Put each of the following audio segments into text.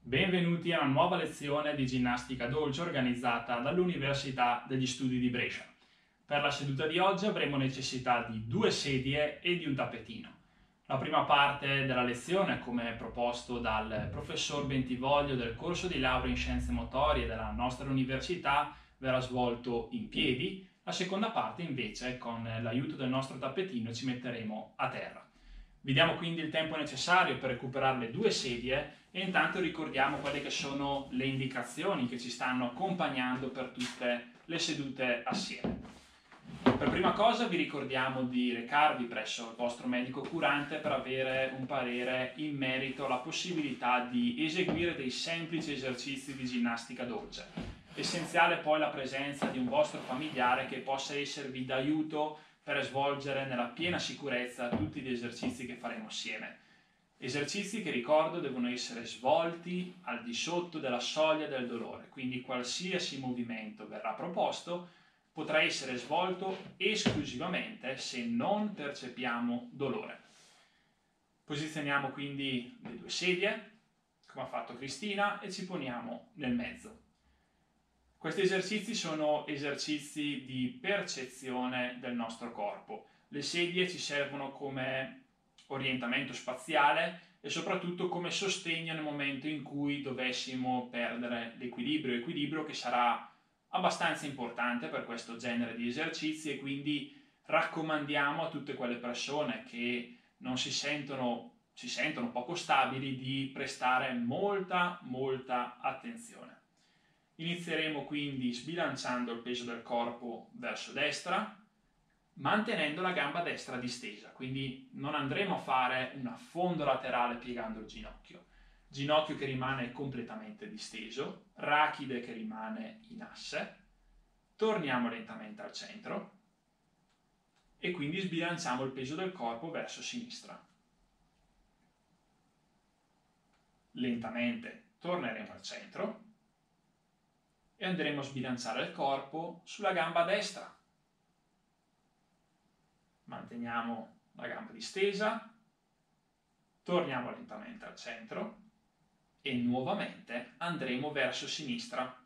Benvenuti a una nuova lezione di ginnastica dolce organizzata dall'Università degli Studi di Brescia. Per la seduta di oggi avremo necessità di 2 sedie e di un tappetino. La prima parte della lezione, come proposto dal professor Bentivoglio del corso di laurea in scienze motorie della nostra università, verrà svolto in piedi. La seconda parte invece, con l'aiuto del nostro tappetino, ci metteremo a terra. Vi diamo quindi il tempo necessario per recuperare le 2 sedie e intanto ricordiamo quelle che sono le indicazioni che ci stanno accompagnando per tutte le sedute assieme. Per prima cosa vi ricordiamo di recarvi presso il vostro medico curante per avere un parere in merito alla possibilità di eseguire dei semplici esercizi di ginnastica dolce. Essenziale poi la presenza di un vostro familiare che possa esservi d'aiuto per svolgere nella piena sicurezza tutti gli esercizi che faremo assieme. Esercizi che, ricordo, devono essere svolti al di sotto della soglia del dolore, quindi qualsiasi movimento verrà proposto potrà essere svolto esclusivamente se non percepiamo dolore. Posizioniamo quindi le 2 sedie, come ha fatto Cristina, e ci poniamo nel mezzo. Questi esercizi sono esercizi di percezione del nostro corpo. Le sedie ci servono come orientamento spaziale e soprattutto come sostegno nel momento in cui dovessimo perdere l'equilibrio che sarà abbastanza importante per questo genere di esercizi, e quindi raccomandiamo a tutte quelle persone che si sentono poco stabili di prestare molta attenzione. Inizieremo quindi sbilanciando il peso del corpo verso destra, mantenendo la gamba destra distesa, quindi non andremo a fare un affondo laterale piegando il ginocchio che rimane completamente disteso, rachide che rimane in asse, torniamo lentamente al centro e quindi sbilanciamo il peso del corpo verso sinistra. Lentamente torneremo al centro e andremo a sbilanciare il corpo sulla gamba destra. Manteniamo la gamba distesa, torniamo lentamente al centro e nuovamente andremo verso sinistra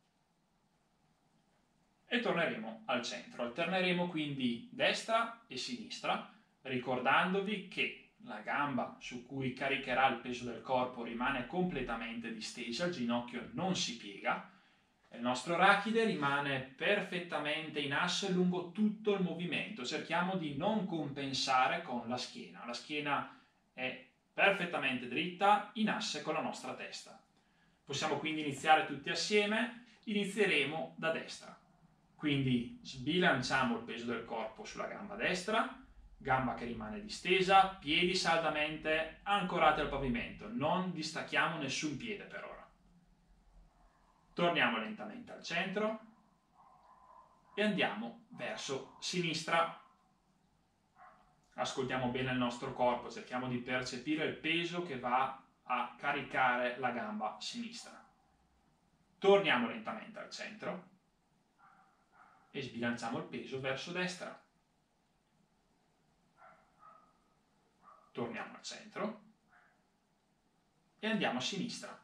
e torneremo al centro. Alterneremo quindi destra e sinistra, ricordandovi che la gamba su cui caricherà il peso del corpo rimane completamente distesa, il ginocchio non si piega, il nostro rachide rimane perfettamente in asse lungo tutto il movimento. Cerchiamo di non compensare con la schiena. La schiena è perfettamente dritta, in asse con la nostra testa. Possiamo quindi iniziare tutti assieme. Inizieremo da destra. Quindi sbilanciamo il peso del corpo sulla gamba destra, gamba che rimane distesa, piedi saldamente ancorati al pavimento. Non distacchiamo nessun piede per ora. Torniamo lentamente al centro e andiamo verso sinistra. Ascoltiamo bene il nostro corpo, cerchiamo di percepire il peso che va a caricare la gamba sinistra. Torniamo lentamente al centro e sbilanciamo il peso verso destra. Torniamo al centro e andiamo a sinistra.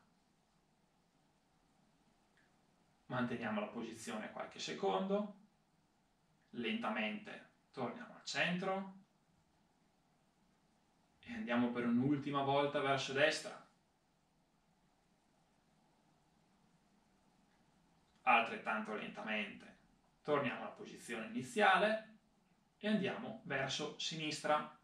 Manteniamo la posizione qualche secondo, lentamente torniamo al centro e andiamo per un'ultima volta verso destra. Altrettanto lentamente torniamo alla posizione iniziale e andiamo verso sinistra.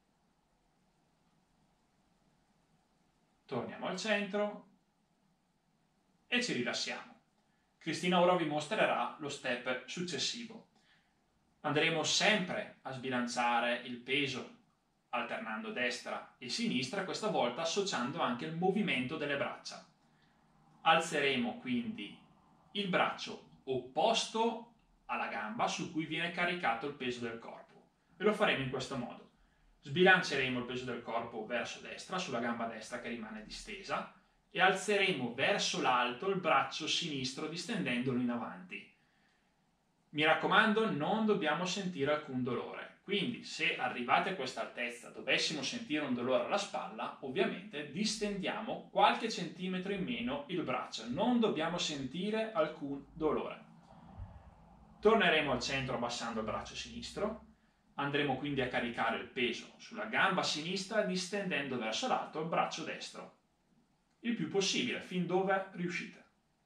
Torniamo al centro e ci rilassiamo. Cristina ora vi mostrerà lo step successivo. Andremo sempre a sbilanciare il peso alternando destra e sinistra, questa volta associando anche il movimento delle braccia. Alzeremo quindi il braccio opposto alla gamba su cui viene caricato il peso del corpo e lo faremo in questo modo. Sbilanceremo il peso del corpo verso destra sulla gamba destra che rimane distesa e alzeremo verso l'alto il braccio sinistro distendendolo in avanti. Mi raccomando, non dobbiamo sentire alcun dolore, Quindi se arrivati a questa altezza dovessimo sentire un dolore alla spalla, ovviamente distendiamo qualche centimetro in meno il braccio, non dobbiamo sentire alcun dolore. Torneremo al centro abbassando il braccio sinistro, andremo quindi a caricare il peso sulla gamba sinistra distendendo verso l'alto il braccio destro, il più possibile, fin dove riuscite.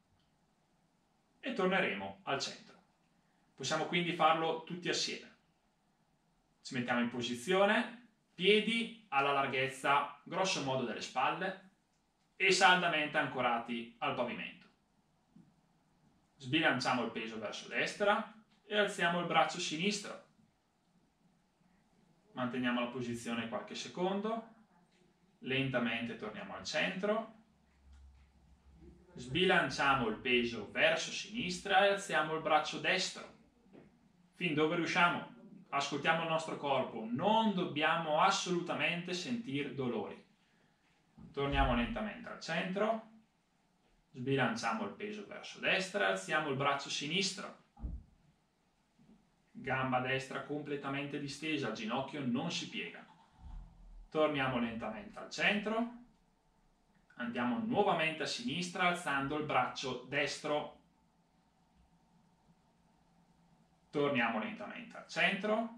E torneremo al centro. Possiamo quindi farlo tutti assieme. Ci mettiamo in posizione, piedi alla larghezza grosso modo delle spalle e saldamente ancorati al pavimento. Sbilanciamo il peso verso destra e alziamo il braccio sinistro. Manteniamo la posizione qualche secondo, lentamente torniamo al centro, sbilanciamo il peso verso sinistra e alziamo il braccio destro. Fin dove riusciamo. Ascoltiamo il nostro corpo, non dobbiamo assolutamente sentire dolori. Torniamo lentamente al centro, sbilanciamo il peso verso destra, alziamo il braccio sinistro. Gamba destra completamente distesa, il ginocchio non si piega. Torniamo lentamente al centro, andiamo nuovamente a sinistra alzando il braccio destro. Torniamo lentamente al centro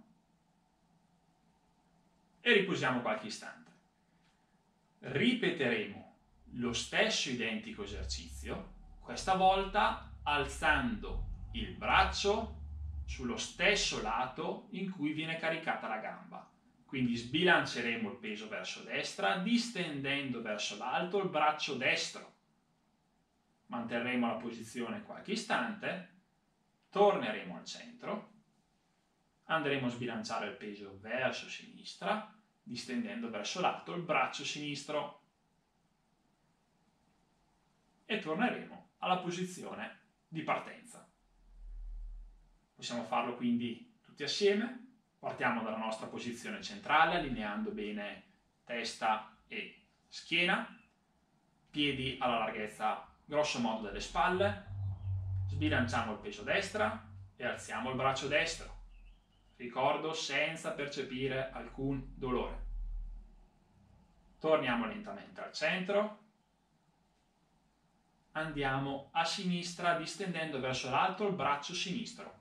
e riposiamo qualche istante. Ripeteremo lo stesso identico esercizio, questa volta alzando il braccio sullo stesso lato in cui viene caricata la gamba. Quindi sbilanceremo il peso verso destra, distendendo verso l'alto il braccio destro. Manterremo la posizione qualche istante. Torneremo al centro, andremo a sbilanciare il peso verso sinistra, distendendo verso l'alto il braccio sinistro e torneremo alla posizione di partenza. Possiamo farlo quindi tutti assieme, partiamo dalla nostra posizione centrale, allineando bene testa e schiena, piedi alla larghezza grosso modo delle spalle, sbilanciamo il peso destra e alziamo il braccio destro. Ricordo, senza percepire alcun dolore. Torniamo lentamente al centro. Andiamo a sinistra distendendo verso l'alto il braccio sinistro.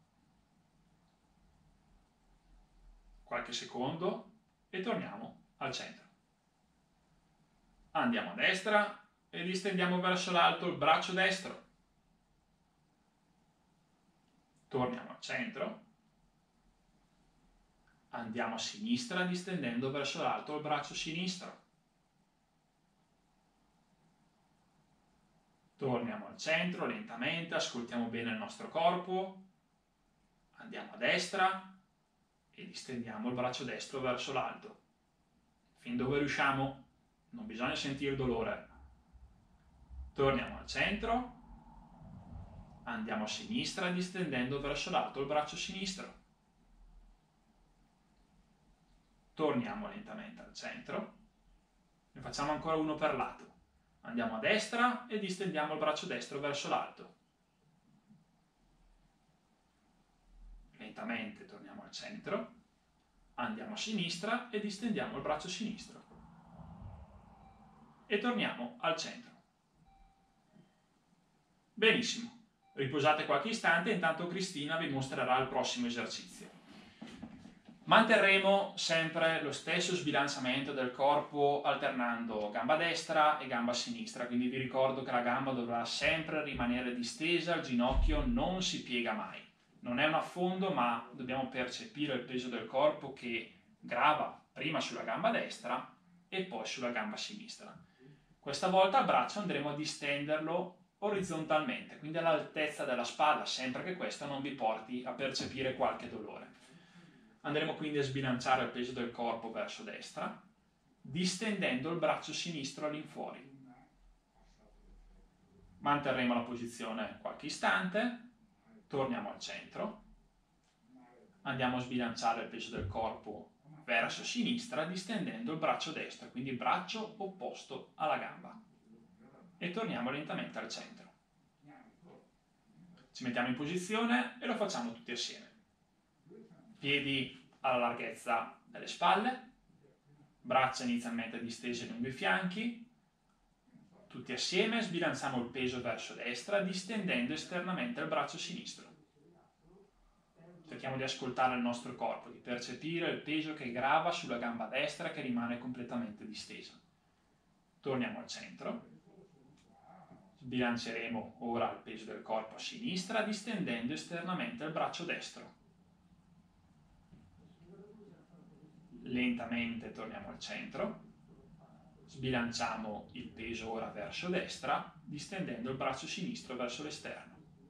Qualche secondo e torniamo al centro. Andiamo a destra e distendiamo verso l'alto il braccio destro. Torniamo al centro, andiamo a sinistra distendendo verso l'alto il braccio sinistro. Torniamo al centro lentamente, ascoltiamo bene il nostro corpo, andiamo a destra e distendiamo il braccio destro verso l'alto. Fin dove riusciamo, non bisogna sentire dolore. Torniamo al centro. Andiamo a sinistra distendendo verso l'alto il braccio sinistro. Torniamo lentamente al centro. Ne facciamo ancora uno per lato. Andiamo a destra e distendiamo il braccio destro verso l'alto. Lentamente torniamo al centro. Andiamo a sinistra e distendiamo il braccio sinistro. E torniamo al centro. Benissimo. Riposate qualche istante e intanto Cristina vi mostrerà il prossimo esercizio. Manterremo sempre lo stesso sbilanciamento del corpo alternando gamba destra e gamba sinistra, quindi vi ricordo che la gamba dovrà sempre rimanere distesa, il ginocchio non si piega mai. Non è un affondo, ma dobbiamo percepire il peso del corpo che grava prima sulla gamba destra e poi sulla gamba sinistra. Questa volta il braccio andremo a distenderlo orizzontalmente, quindi all'altezza della spalla, sempre che questo non vi porti a percepire qualche dolore. Andremo quindi a sbilanciare il peso del corpo verso destra, distendendo il braccio sinistro all'infuori. Manterremo la posizione qualche istante, torniamo al centro, andiamo a sbilanciare il peso del corpo verso sinistra, distendendo il braccio destro, quindi il braccio opposto alla gamba. E torniamo lentamente al centro. Ci mettiamo in posizione e lo facciamo tutti assieme. Piedi alla larghezza delle spalle, braccia inizialmente distese lungo i fianchi. Tutti assieme sbilanciamo il peso verso destra, distendendo esternamente il braccio sinistro. Cerchiamo di ascoltare il nostro corpo, di percepire il peso che grava sulla gamba destra che rimane completamente distesa. Torniamo al centro. Sbilanceremo ora il peso del corpo a sinistra, distendendo esternamente il braccio destro. Lentamente torniamo al centro. Sbilanciamo il peso ora verso destra, distendendo il braccio sinistro verso l'esterno.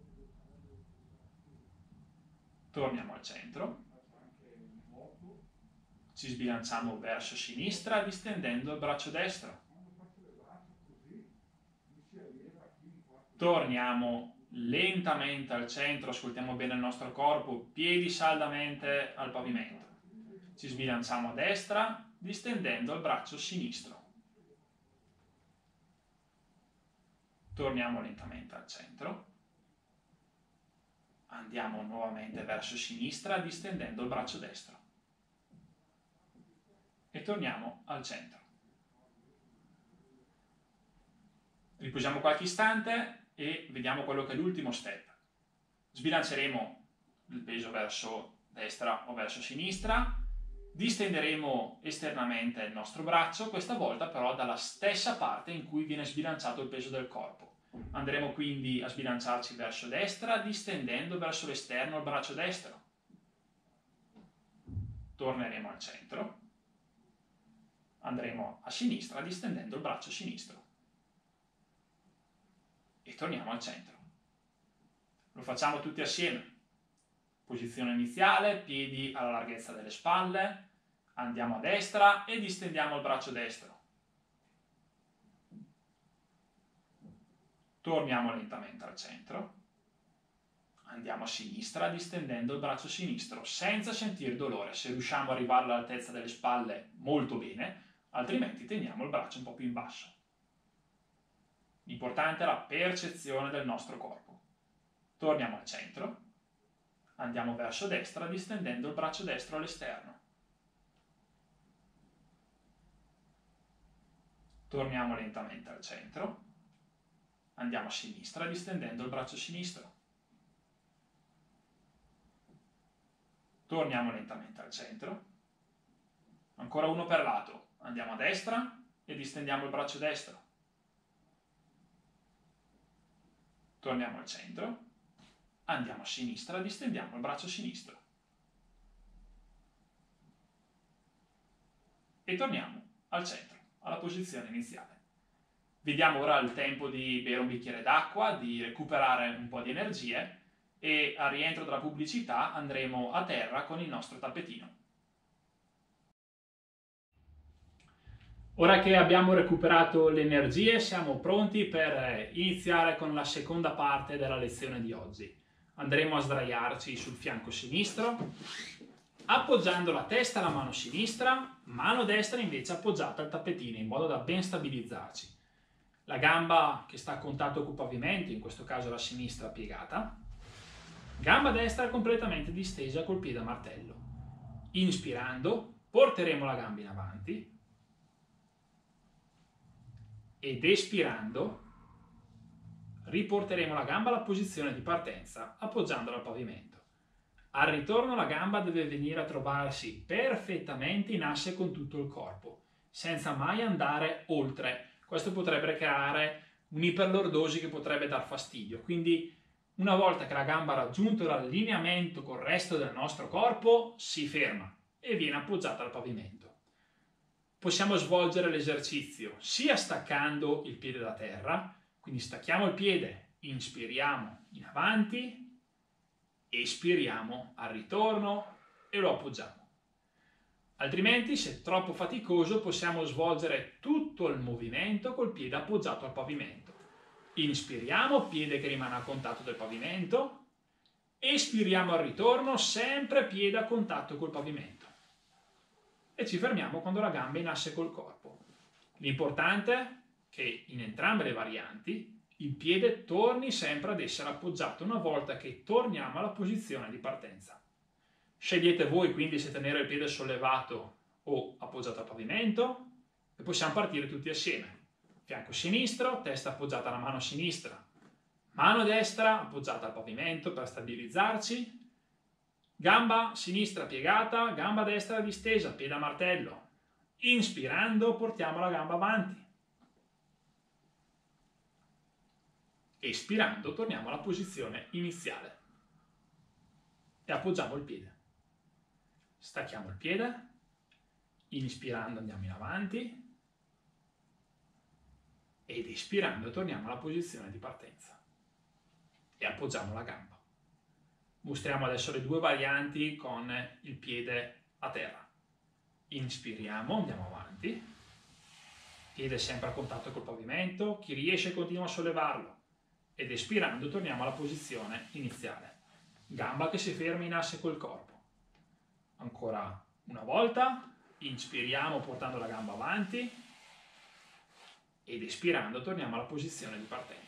Torniamo al centro. Ci sbilanciamo verso sinistra, distendendo il braccio destro. Torniamo lentamente al centro, ascoltiamo bene il nostro corpo, piedi saldamente al pavimento. Ci sbilanciamo a destra, distendendo il braccio sinistro. Torniamo lentamente al centro. Andiamo nuovamente verso sinistra, distendendo il braccio destro. E torniamo al centro. Riposiamo qualche istante e vediamo quello che è l'ultimo step. Sbilanceremo il peso verso destra o verso sinistra, distenderemo esternamente il nostro braccio, questa volta però dalla stessa parte in cui viene sbilanciato il peso del corpo. Andremo quindi a sbilanciarci verso destra, distendendo verso l'esterno il braccio destro. Torneremo al centro. Andremo a sinistra, distendendo il braccio sinistro. E torniamo al centro. Lo facciamo tutti assieme. Posizione iniziale, piedi alla larghezza delle spalle. Andiamo a destra e distendiamo il braccio destro. Torniamo lentamente al centro. Andiamo a sinistra distendendo il braccio sinistro senza sentire dolore. Se riusciamo ad arrivare all'altezza delle spalle molto bene, altrimenti teniamo il braccio un po' più in basso. L'importante è la percezione del nostro corpo. Torniamo al centro. Andiamo verso destra distendendo il braccio destro all'esterno. Torniamo lentamente al centro. Andiamo a sinistra distendendo il braccio sinistro. Torniamo lentamente al centro. Ancora uno per lato. Andiamo a destra e distendiamo il braccio destro. Torniamo al centro. Andiamo a sinistra, distendiamo il braccio sinistro. E torniamo al centro, alla posizione iniziale. Vediamo ora il tempo di bere un bicchiere d'acqua, di recuperare un po' di energie e al rientro dalla pubblicità andremo a terra con il nostro tappetino. Ora che abbiamo recuperato le energie, siamo pronti per iniziare con la seconda parte della lezione di oggi. Andremo a sdraiarci sul fianco sinistro, appoggiando la testa alla mano sinistra, mano destra invece appoggiata al tappetino in modo da ben stabilizzarci. La gamba che sta a contatto col pavimento, in questo caso la sinistra piegata, gamba destra completamente distesa col piede a martello. Inspirando, porteremo la gamba in avanti ed espirando, riporteremo la gamba alla posizione di partenza, appoggiandola al pavimento. Al ritorno la gamba deve venire a trovarsi perfettamente in asse con tutto il corpo, senza mai andare oltre. Questo potrebbe creare un'iperlordosi che potrebbe dar fastidio. Quindi una volta che la gamba ha raggiunto l'allineamento col resto del nostro corpo, si ferma e viene appoggiata al pavimento. Possiamo svolgere l'esercizio sia staccando il piede da terra, quindi stacchiamo il piede, inspiriamo in avanti, espiriamo al ritorno e lo appoggiamo. Altrimenti, se è troppo faticoso, possiamo svolgere tutto il movimento col piede appoggiato al pavimento. Inspiriamo, piede che rimane a contatto del pavimento, espiriamo al ritorno, sempre piede a contatto col pavimento. E ci fermiamo quando la gamba è in asse col corpo. L'importante è che in entrambe le varianti il piede torni sempre ad essere appoggiato una volta che torniamo alla posizione di partenza. Scegliete voi quindi se tenere il piede sollevato o appoggiato al pavimento e possiamo partire tutti assieme. Fianco sinistro, testa appoggiata alla mano sinistra, mano destra appoggiata al pavimento per stabilizzarci, gamba sinistra piegata, gamba destra distesa, piede a martello. Inspirando portiamo la gamba avanti. Espirando torniamo alla posizione iniziale e appoggiamo il piede. Stacchiamo il piede, inspirando andiamo in avanti ed espirando torniamo alla posizione di partenza e appoggiamo la gamba. Mostriamo adesso le due varianti con il piede a terra. Inspiriamo, andiamo avanti, piede sempre a contatto col pavimento, chi riesce continua a sollevarlo ed espirando torniamo alla posizione iniziale. Gamba che si ferma in asse col corpo. Ancora una volta, inspiriamo portando la gamba avanti ed espirando torniamo alla posizione di partenza.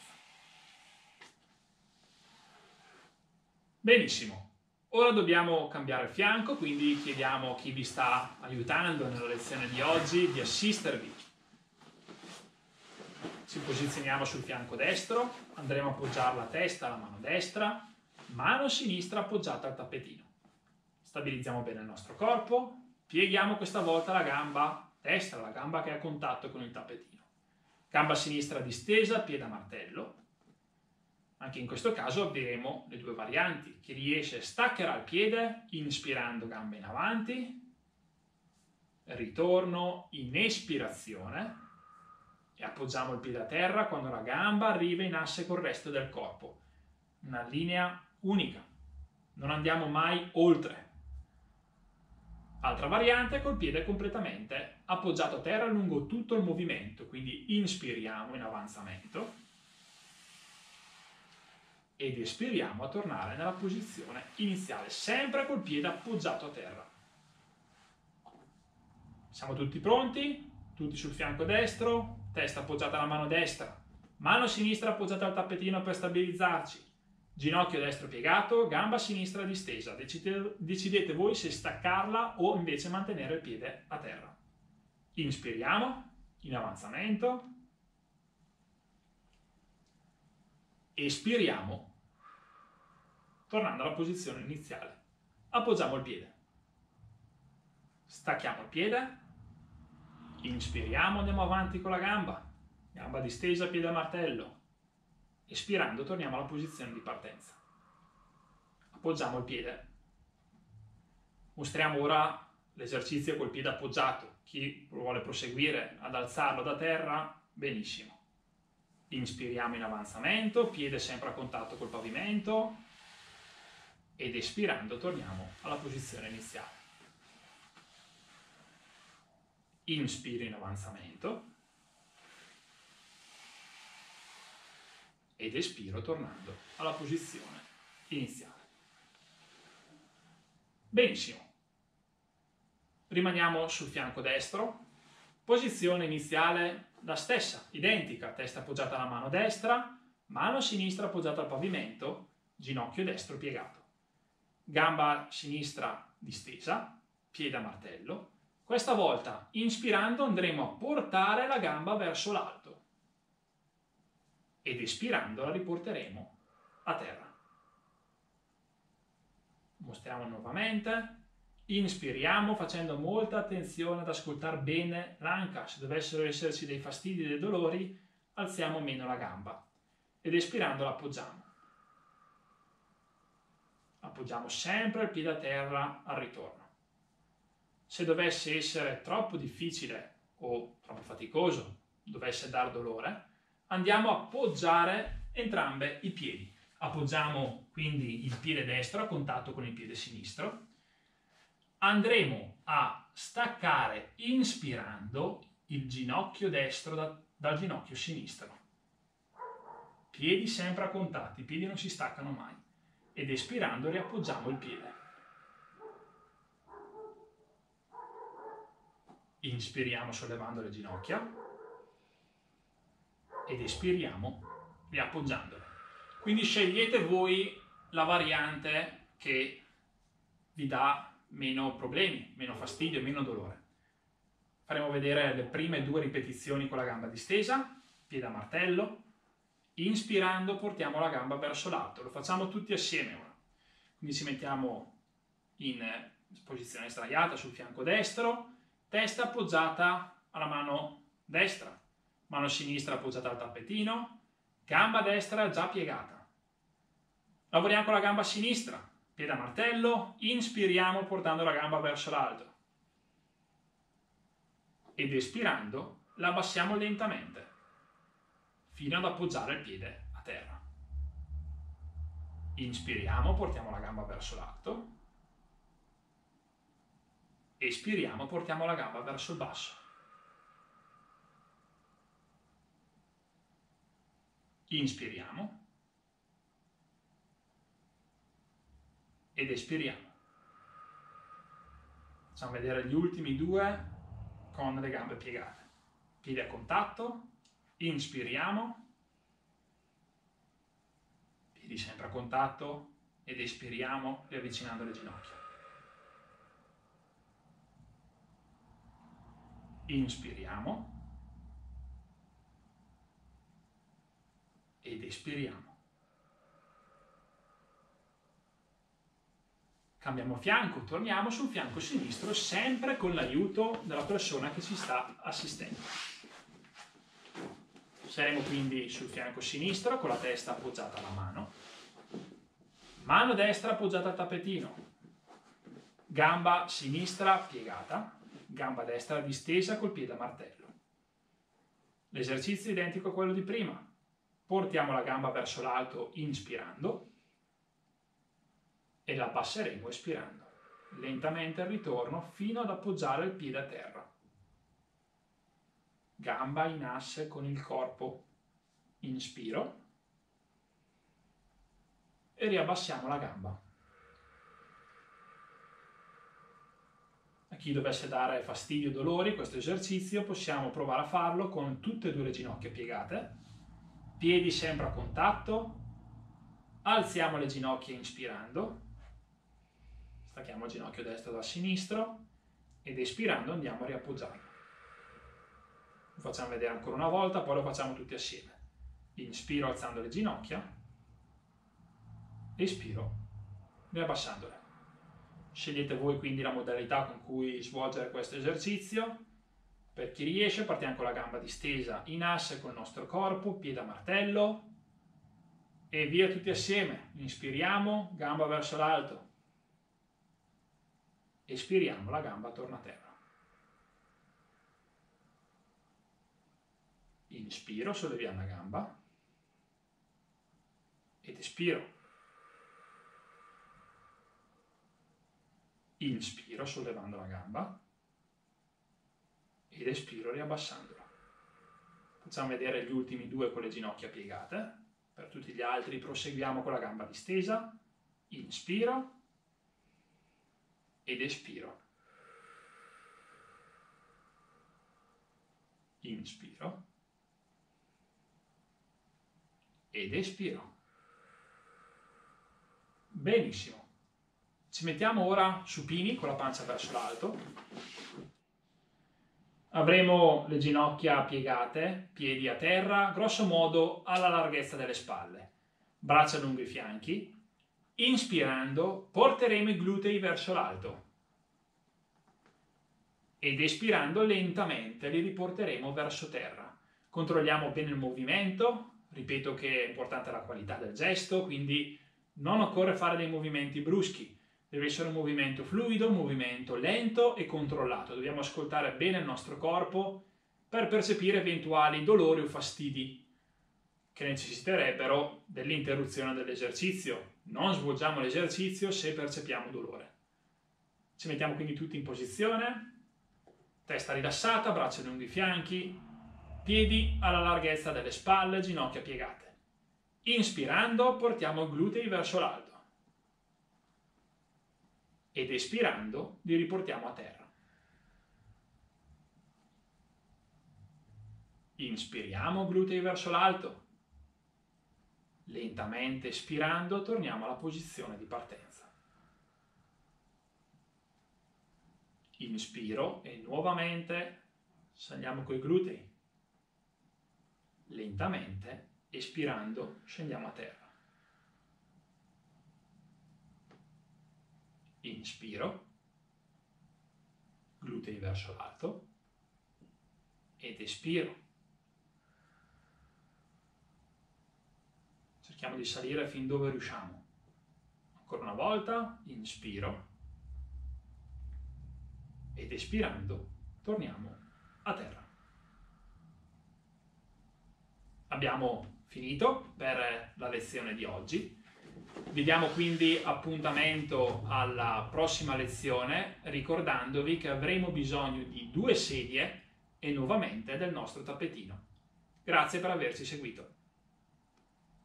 Benissimo, ora dobbiamo cambiare il fianco, quindi chiediamo a chi vi sta aiutando nella lezione di oggi di assistervi. Ci posizioniamo sul fianco destro, andremo a appoggiare la testa alla mano destra, mano sinistra appoggiata al tappetino. Stabilizziamo bene il nostro corpo, pieghiamo questa volta la gamba destra, la gamba che è a contatto con il tappetino. Gamba sinistra distesa, piede a martello. Anche in questo caso avremo le due varianti. Chi riesce staccherà il piede, inspirando gamba in avanti, ritorno in espirazione e appoggiamo il piede a terra quando la gamba arriva in asse col resto del corpo. Una linea unica, non andiamo mai oltre. Altra variante col piede completamente appoggiato a terra lungo tutto il movimento, quindi inspiriamo in avanzamento ed espiriamo a tornare nella posizione iniziale, sempre col piede appoggiato a terra. Siamo tutti pronti? Tutti sul fianco destro, testa appoggiata alla mano destra, mano sinistra appoggiata al tappetino per stabilizzarci, ginocchio destro piegato, gamba sinistra distesa. Decidete voi se staccarla o invece mantenere il piede a terra. Inspiriamo in avanzamento, espiriamo tornando alla posizione iniziale. Appoggiamo il piede, stacchiamo il piede, inspiriamo, andiamo avanti con la gamba, gamba distesa, piede a martello. Espirando torniamo alla posizione di partenza. Appoggiamo il piede. Mostriamo ora l'esercizio col piede appoggiato. Chi vuole proseguire ad alzarlo da terra, benissimo. Inspiriamo in avanzamento, piede sempre a contatto col pavimento ed espirando torniamo alla posizione iniziale. Inspiro in avanzamento ed espiro tornando alla posizione iniziale. Benissimo. Rimaniamo sul fianco destro. Posizione iniziale la stessa, identica, testa appoggiata alla mano destra, mano sinistra appoggiata al pavimento, ginocchio destro piegato. Gamba sinistra distesa, piede a martello. Questa volta, inspirando, andremo a portare la gamba verso l'alto ed espirando la riporteremo a terra. Mostriamo nuovamente. Inspiriamo facendo molta attenzione ad ascoltare bene l'anca. Se dovessero esserci dei fastidi, dei dolori, alziamo meno la gamba ed espirando la appoggiamo. Appoggiamo sempre il piede a terra al ritorno. Se dovesse essere troppo difficile o troppo faticoso, dovesse dar dolore, andiamo a appoggiare entrambi i piedi. Appoggiamo quindi il piede destro a contatto con il piede sinistro. Andremo a staccare, inspirando, il ginocchio destro dal ginocchio sinistro. Piedi sempre a contatto, i piedi non si staccano mai. Ed espirando riappoggiamo il piede. Inspiriamo sollevando le ginocchia ed espiriamo riappoggiandole. Quindi scegliete voi la variante che vi dà meno problemi, meno fastidio e meno dolore. Faremo vedere le prime 2 ripetizioni con la gamba distesa, piede a martello. Inspirando portiamo la gamba verso l'alto, lo facciamo tutti assieme ora. Quindi ci mettiamo in posizione sdraiata sul fianco destro, testa appoggiata alla mano destra, mano sinistra appoggiata al tappetino, gamba destra già piegata. Lavoriamo con la gamba sinistra, piede a martello, inspiriamo portando la gamba verso l'alto ed espirando la abbassiamo lentamente fino ad appoggiare il piede a terra. Inspiriamo, portiamo la gamba verso l'alto, espiriamo, portiamo la gamba verso il basso. Inspiriamo ed espiriamo. Facciamo vedere gli ultimi 2 con le gambe piegate. Piedi a contatto, inspiriamo, piedi sempre a contatto ed espiriamo riavvicinando le ginocchia. Inspiriamo ed espiriamo. Cambiamo fianco, torniamo sul fianco sinistro sempre con l'aiuto della persona che ci sta assistendo. Saremo quindi sul fianco sinistro con la testa appoggiata alla mano destra appoggiata al tappetino, gamba sinistra piegata, gamba destra distesa col piede a martello. L'esercizio è identico a quello di prima. Portiamo la gamba verso l'alto inspirando e la abbasseremo espirando. Lentamente il ritorno fino ad appoggiare il piede a terra. Gamba in asse con il corpo. Inspiro e riabbassiamo la gamba. A chi dovesse dare fastidio o dolori questo esercizio possiamo provare a farlo con tutte e 2 le ginocchia piegate, piedi sempre a contatto, alziamo le ginocchia inspirando, stacchiamo il ginocchio destro dal sinistro ed espirando andiamo a riappoggiarlo. Lo facciamo vedere ancora una volta, poi lo facciamo tutti assieme. Inspiro alzando le ginocchia, espiro riabbassandole. Scegliete voi quindi la modalità con cui svolgere questo esercizio. Per chi riesce partiamo con la gamba distesa in asse col nostro corpo, piede a martello e via tutti assieme. Inspiriamo, gamba verso l'alto. Espiriamo, la gamba torna a terra. Inspiro, solleviamo la gamba ed espiro. Inspiro sollevando la gamba ed espiro riabbassandola. Facciamo vedere gli ultimi 2 con le ginocchia piegate. Per tutti gli altri proseguiamo con la gamba distesa. Inspiro ed espiro. Inspiro ed espiro. Benissimo. Ci mettiamo ora supini con la pancia verso l'alto. Avremo le ginocchia piegate, piedi a terra, grosso modo alla larghezza delle spalle. Braccia lungo i fianchi. Inspirando porteremo i glutei verso l'alto. Ed espirando lentamente li riporteremo verso terra. Controlliamo bene il movimento. Ripeto che è importante la qualità del gesto, quindi non occorre fare dei movimenti bruschi. Deve essere un movimento fluido, un movimento lento e controllato. Dobbiamo ascoltare bene il nostro corpo per percepire eventuali dolori o fastidi che necessiterebbero dell'interruzione dell'esercizio. Non svolgiamo l'esercizio se percepiamo dolore. Ci mettiamo quindi tutti in posizione, testa rilassata, braccia lungo i fianchi, piedi alla larghezza delle spalle, ginocchia piegate. Inspirando portiamo i glutei verso l'alto. Ed espirando li riportiamo a terra. Inspiriamo, glutei verso l'alto. Lentamente espirando torniamo alla posizione di partenza. inspiro e nuovamente saliamo coi glutei. Lentamente, espirando, scendiamo a terra. Inspiro, glutei verso l'alto ed espiro. Cerchiamo di salire fin dove riusciamo. Ancora una volta, inspiro ed espirando torniamo a terra. Abbiamo finito per la lezione di oggi. Vi diamo quindi appuntamento alla prossima lezione, ricordandovi che avremo bisogno di 2 sedie e nuovamente del nostro tappetino. Grazie per averci seguito.